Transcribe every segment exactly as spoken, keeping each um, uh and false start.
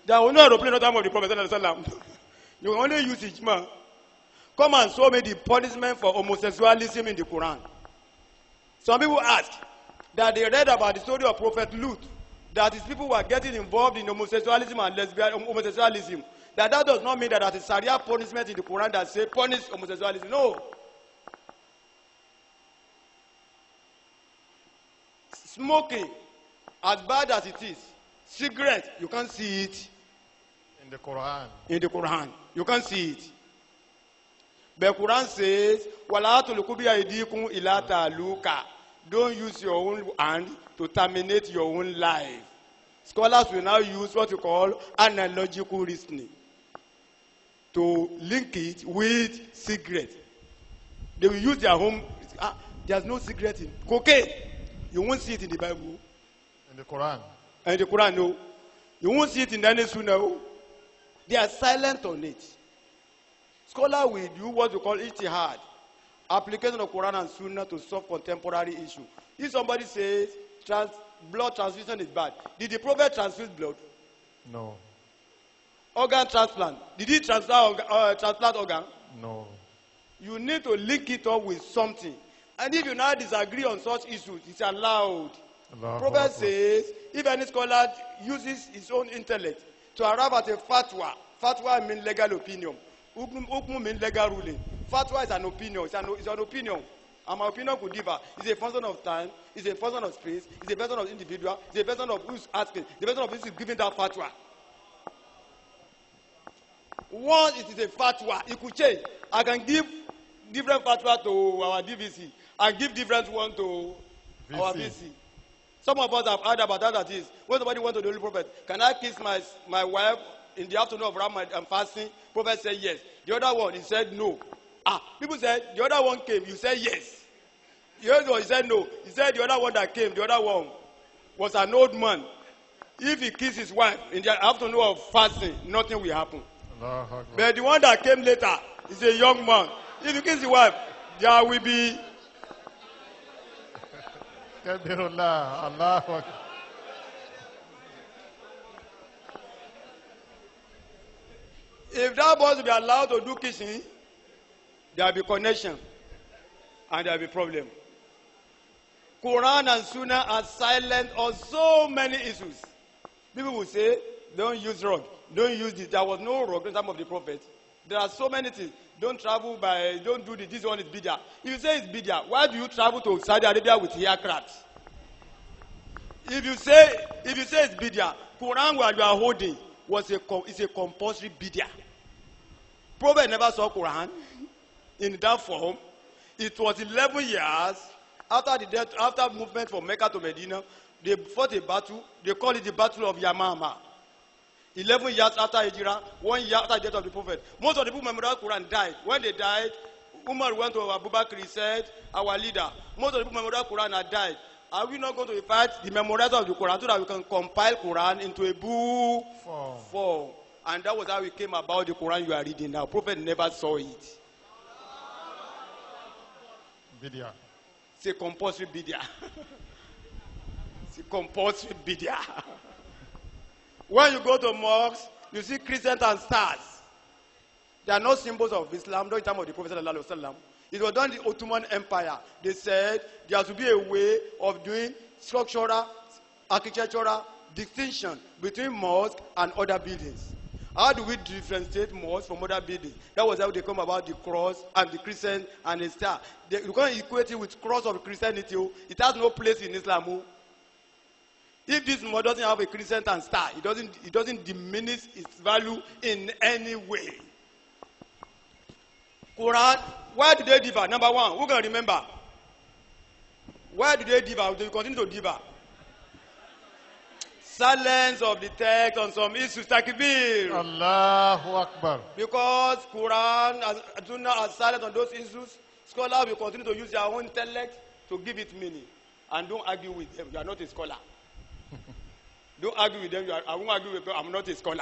There was no aeroplane at the time of the Prophet sallallahu alaihi wasallam. You can only use ijma. Come and show me the punishment for homosexualism in the Quran. Some people ask that they read about the story of Prophet Lut, that his people were getting involved in homosexualism and lesbian homosexualism. That that does not mean that there is a Sharia punishment in the Quran that says punish homosexualism. No. Smoking, as bad as it is, cigarette, you can't see it in the Quran. In the Quran, you can't see it. The Quran says, "Wala tulqu bi aydikum ila taluka." Don't use your own hand to terminate your own life. Scholars will now use what you call analogical reasoning to link it with cigarette. They will use their home. Ah, there's no cigarette in cocaine. You won't see it in the Bible. In the Quran. In the Quran, no. You won't see it in any sunnah. They are silent on it. Scholars will do what we call ijtihad, application of Quran and Sunnah to solve contemporary issue. If somebody says trans blood transfusion is bad, did the Prophet transfuse blood? No. Organ transplant, did he transplant, uh, transplant organ? No. You need to link it up with something. And if you now disagree on such issues, it's allowed. Allah Prophet Allah. says, if any scholar uses his own intellect to arrive at a fatwa, fatwa means legal opinion. Ukmu means legal ruling. Fatwa is an opinion. It's an, it's an opinion. And my opinion could differ. It's a function of time. It's a function of space. It's a function of individual. It's a function of who's asking. The person of who's giving that fatwa. Once it is a fatwa, it could change. I can give different fatwa to our D V C and give different one to V C. Our V C. Some of us have heard about that. That is, when somebody went to the Holy Prophet, can I kiss my my wife in the afternoon of Ramadan and fasting? Prophet said yes. The other one, he said no. Ah, people said the other one came. You said yes. The other one, he said no. He said the other one that came, the other one was an old man. If he kissed his wife in the afternoon of fasting, nothing will happen. Allah Akbar. But the one that came later is a young man. If you kiss the wife, there will be. Kabirullah. Allah Akbar. If that boy will be allowed to do kissing, there will be connection and there will be problem. Quran and Sunnah are silent on so many issues. People will say, don't use rug. Don't use this. There was no rug in the time of the prophet. There are so many things. Don't travel by, don't do this. This one is bid'ah. If you say it's bid'ah, why do you travel to Saudi Arabia with aircraft? If you say, if you say it's bid'ah, Quran where you are holding was a, is a compulsory bid'ah. Prophet never saw Quran in that form. It was eleven years after the death, after movement from Mecca to Medina. They fought a battle. They call it the Battle of Yamama. Eleven years after Hijrah, one year after the death of the Prophet. Most of the people memorize Quran died. When they died, Umar went to Abu Bakr. He said, "Our leader." Most of the people memorize Quran had died. Are we not going to fight the memorizer of the Quran so that we can compile Quran into a book Form. form? And that was how it came about the Quran you are reading now. Prophet never saw it. Bidya. It's a compulsory bid'ah. It's a compulsory bid'ah. When you go to mosques, you see crescent and stars. They are not symbols of Islam during the time of the Prophet sallallahu alaihi wasallam. It was done in the Ottoman Empire. They said there has to be a way of doing structural, architectural distinction between mosque and other buildings. How do we differentiate mosques from other buildings? That was how they come about the cross and the crescent and the star. They, you can't equate it with cross of Christianity. It has no place in Islam. If this mosque doesn't have a crescent and star, it doesn't, it doesn't diminish its value in any way. Quran, why do they differ? Number one, who can remember? Why do they differ? They continue to differ. Silence of the text on some issues, takbir. Allahu Akbar. Because Quran and Sunnah are silent on those issues, scholars will continue to use their own intellect to give it meaning. And don't argue with them. You are not a scholar. Don't argue with them. You are, I won't argue with them. I'm not a scholar.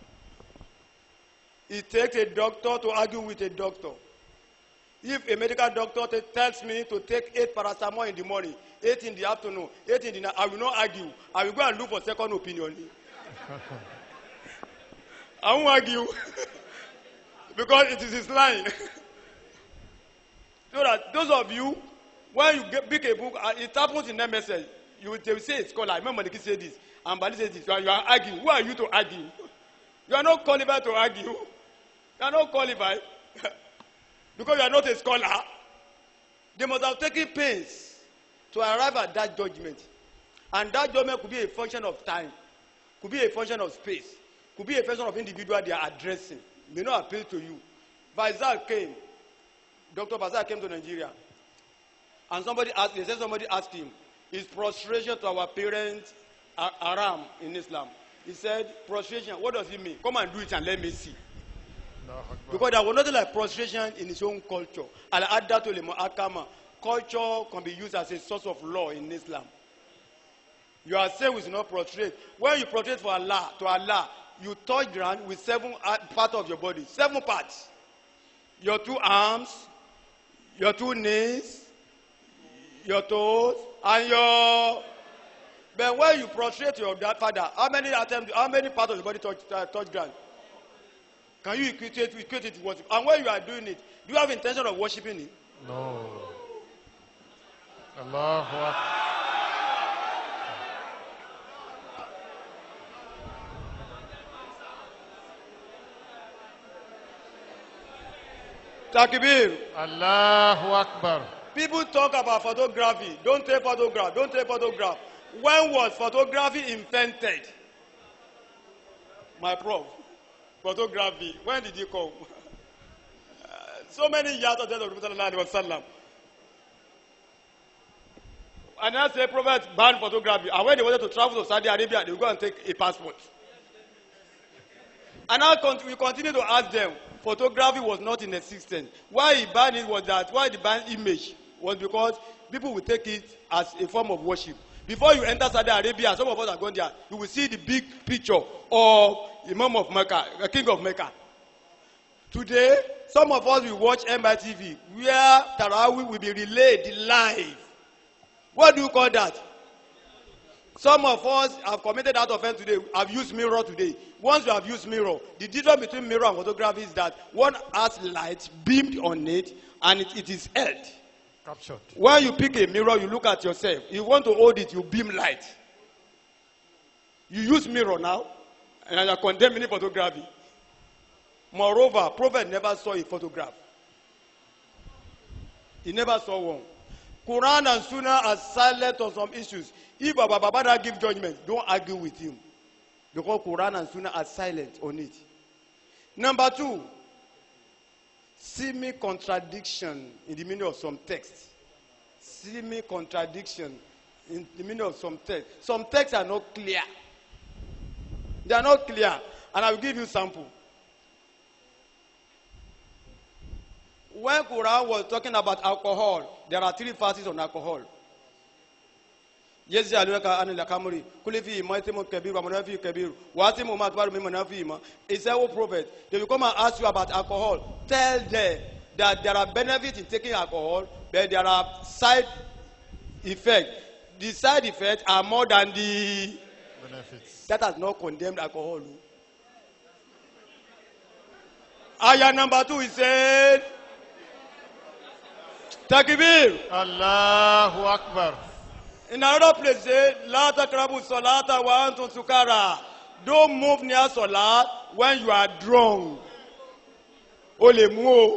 It takes a doctor to argue with a doctor. If a medical doctor tells me to take eight paracetamol in the morning, eight in the afternoon, eight in the night, I will not argue. I will go and look for second opinion. I won't argue because it is his line. So that those of you, when you get, pick a book, uh, it happens in that message. You will, they will say it's scholar. Remember, the kid said this, and Bali said this. You are, you are arguing. Who are you to argue? You are not qualified to argue. You are not qualified because you are not a scholar. They must have taken pains to arrive at that judgment, and that judgment could be a function of time, could be a function of space, could be a function of individual they are addressing. May not appeal to you. Faisal came. Doctor Faisal came to Nigeria, and somebody asked. They said somebody asked him, "Is prostration to our parents haram in Islam?" He said, "Prostration. What does it mean? Come and do it and let me see." No, Because there was nothing like prostration in his own culture. Al-Addatul Mu'akkama. Culture can be used as a source of law in Islam. You are saying we should not prostrate. When you prostrate for Allah, to Allah, you touch ground with seven parts of your body. Seven parts. Your two arms, your two knees, your toes, and your... But when you prostrate your father, how many attempts, how many parts of your body touch, uh, touch ground? Can you equate it, equate it with worship? And when you are doing it, do you have intention of worshiping him? no. Allahu Akbar. Takbir. Allahu Akbar. People talk about photography. Don't take photograph. Don't take photograph. When was photography invented? My prof. Photography. When did it come? Uh, so many years after the death of the Prophet. And I say Prophet banned photography. And when they wanted to travel to Saudi Arabia, they would go and take a passport. And now we continue to ask them, photography was not in existence. Why he banned it was that, why the banned image was because people will take it as a form of worship. Before you enter Saudi Arabia, some of us are going there, you will see the big picture of Imam of Mecca, the King of Mecca. Today, some of us will watch M I T V, where Tarawih will be relayed live. What do you call that? Some of us have committed that offense today, have used mirror today. Once you have used mirror, the difference between mirror and photography is that one has light beamed on it, and it, it is held. Captured. When you pick a mirror, you look at yourself. If you want to hold it, you beam light. You use mirror now, and you are condemning photography. Moreover, Prophet never saw a photograph. He never saw one. Quran and Sunnah are silent on some issues. If Baba Babada give judgment, don't argue with him. Because Quran and Sunnah are silent on it. Number two, semi-contradiction in the meaning of some texts. Semi-contradiction in the meaning of some texts. Some texts are not clear. They are not clear. And I will give you a sample. When Quran was talking about alcohol, there are three verses on alcohol. Yes, I look at the Kamuri. Kulifi, Maitimo Kabir, Manafi Kabir, Watimo Matbar Manafima. It's our prophet. They will come and ask you about alcohol. Tell them that there are benefits in taking alcohol, but there are side effects. The side effects are more than the Benefits. that has not condemned alcohol. Ayah number two, he said, Takbir. Allahu Akbar. In another place, say, La takrabu salata wa antum sukara. Don't move near salat when you are drunk. Ole mu.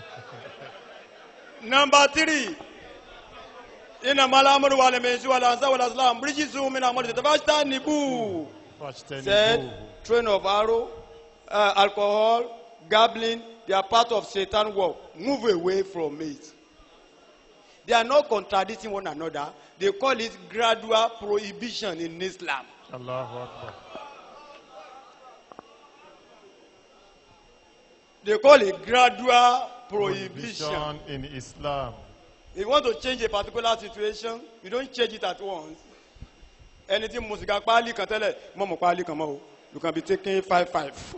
Number three. Inna malamuru wal mensu wal ansa wal aslam. Brijisu min amali tafashta nibu. Said, train of arrow, uh, alcohol, gambling, they are part of Satan's work. Move away from it. They are not contradicting one another. They call it gradual prohibition in Islam. Allahu Akbar. They call it gradual prohibition. Prohibition in Islam. If you want to change a particular situation, you don't change it at once. Anything musical, pali can tell it, Momo pali come out. You can be taking five five.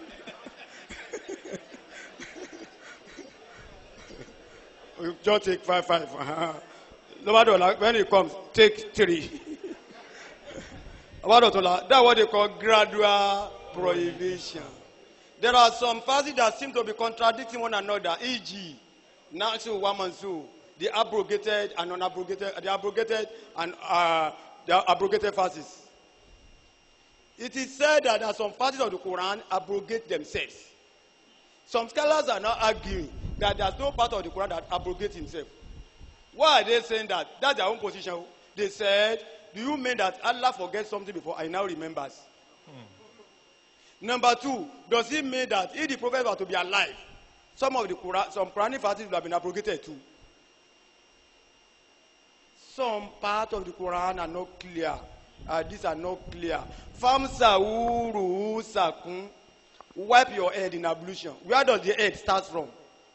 You just take five five. No matter when it comes, take three. That's what they call gradual prohibition. There are some verses that seem to be contradicting one another. for example, Nasu Wamansu, the abrogated and unabrogated, the abrogated and uh, the abrogated verses. It is said that there are some verses of the Quran abrogate themselves. Some scholars are now arguing that there's no part of the Quran that abrogates himself. Why are they saying that? That's their own position. They said, do you mean that Allah forgets something before I now remembers? Hmm. Number two, does it mean that if the prophet were to be alive, some of the Quran, some Quranic verses would have been abrogated too? Some part of the Quran are not clear. Uh, these are not clear. Famsa uru sakun. Wipe your head in ablution. Where does the head start from?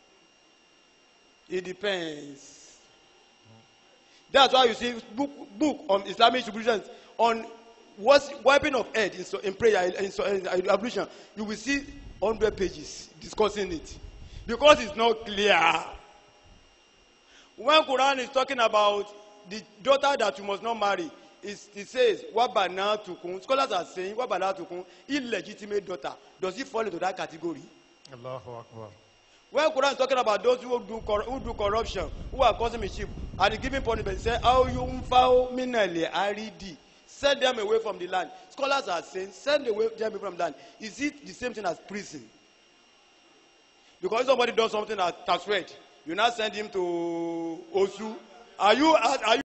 It depends. That's why you see book book on Islamic jurisprudence on what's wiping of head in, so, in prayer in, in, in ablution. You will see hundred pages discussing it because it's not clear. When Quran is talking about the daughter that you must not marry, it, it says wabana tukun. Scholars are saying wabana tukun illegitimate daughter. Does it fall into that category? Allahu Akbar. When Quran is talking about those who do who do corruption, who are causing mischief, and the giving punishment, say how yumfao minale aridi, send them away from the land. Scholars are saying send away them away from the land. Is it the same thing as prison? Because if somebody does something that has read, you now send him to Osu. Are you are you